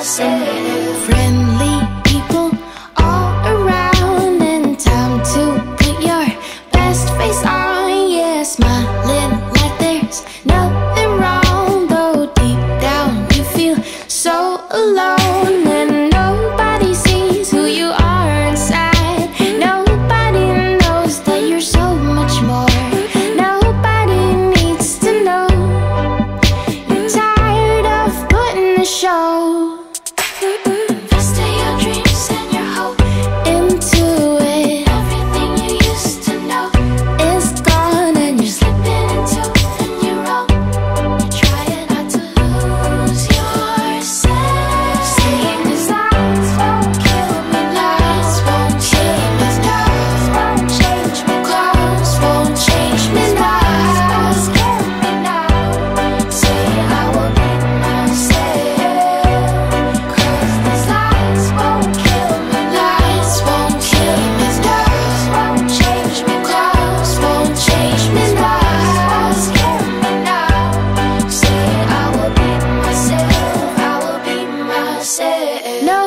myself. Friendly people all around, and time to put your best face on. Yeah, smiling like there's nothing wrong, though deep down you feel so alone. And nobody sees who you are inside. Nobody knows that you're so much more. Nobody needs to know you're tired of putting the show. Invest in your dreams and your hope into it. Everything you used to know is gone, and you're slipping into a new role. You're trying not to lose yourself. Saying these lies won't kill me, lies won't change me, lies won't change me, clothes won't change me, lies scare me now. Say I will be myself, 'cause these lies won't kill me, lies won't kill me, lies won't change me, clothes won't change me, lies scare me now. Say I will be myself, I will be myself. No